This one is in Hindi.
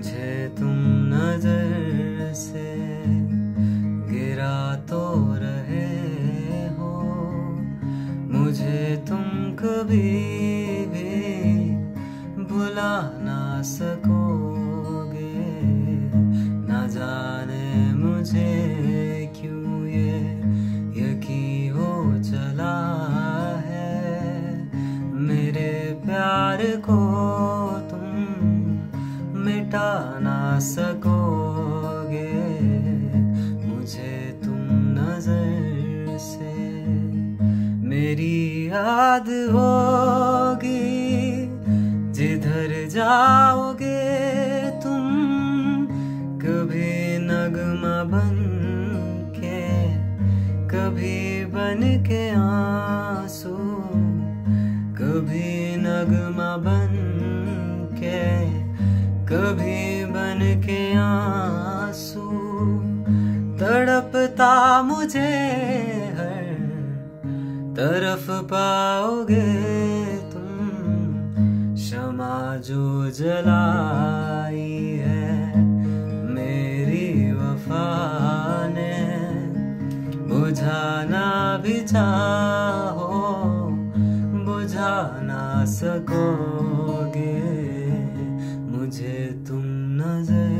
मुझे तुम नजर से गिरा तो रहे हो, मुझे तुम कभी भी भुला ना सकोगे। ना जाने मुझे क्यों ये यकीन हो चला है, मेरे प्यार को तुम मिटा ना सकोगे। मुझे तुम नजर से मेरी याद होगी, जिधर जाओगे तुम कभी नगमा बन के, कभी बन के आंसू, कभी नगमा बन के, कभी बन के आंसू। तड़पता मुझे हर तरफ पाओगे तुम, शमा जो जलाई है मेरी वफा ने, बुझाना भी चाहो बुझा ना सकोगे। मुझे तुम नजर